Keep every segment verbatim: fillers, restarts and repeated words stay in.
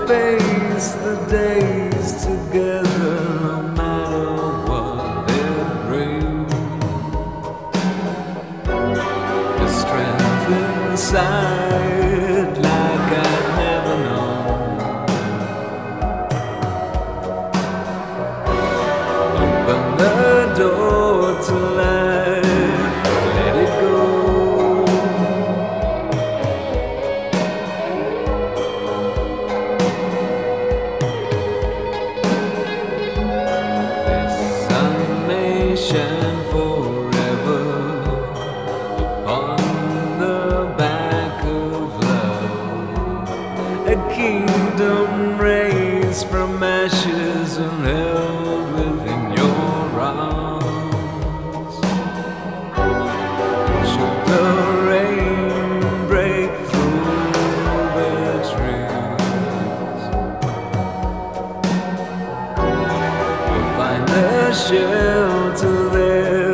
face the days together, no matter what they bring. The strength inside, like I'd never known. Open the door to life, let it go. Forever upon the back of love, a kingdom raised from ashes and held within your arms. Should the rain break through the trees, we'll find the shelter there.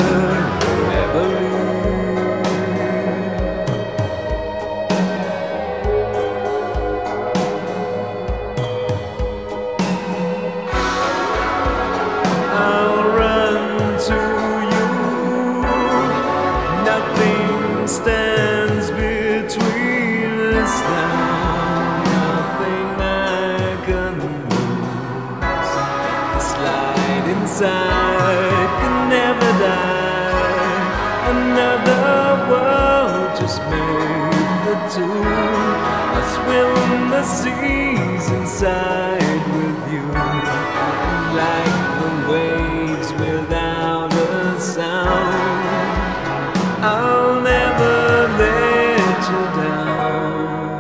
Stands between us now, nothing I can lose. This light inside can never die. Another world just made for two. I swim the seas inside with you, like the waves without a sound. I'll never let you down.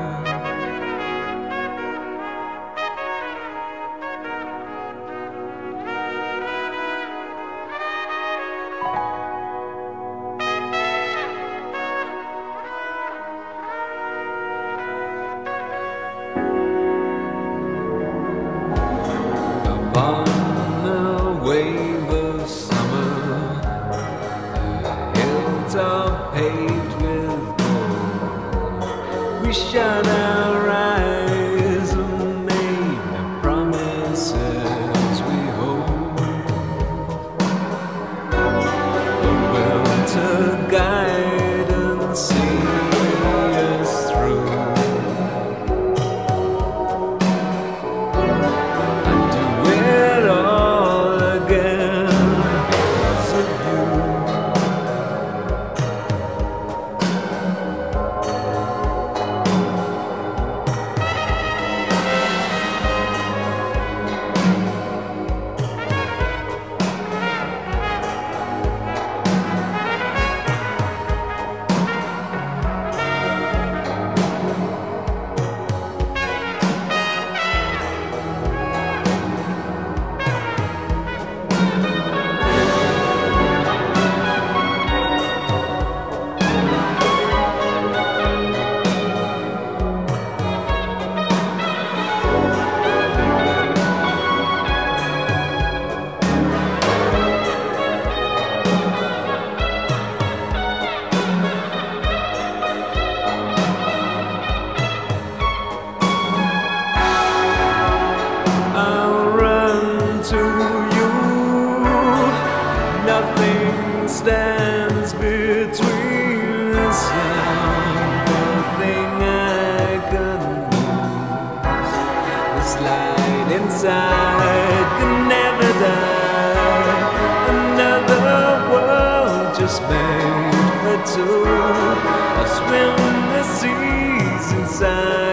Upon the wave of summer, are paved with gold. We shut our eyes and made the promises we hold. The will to guide and see us through. I'd do it all again because of you. Nothing stands between us now, nothing I can lose. This light inside can never die. Another world just made for two. I swim the seas inside.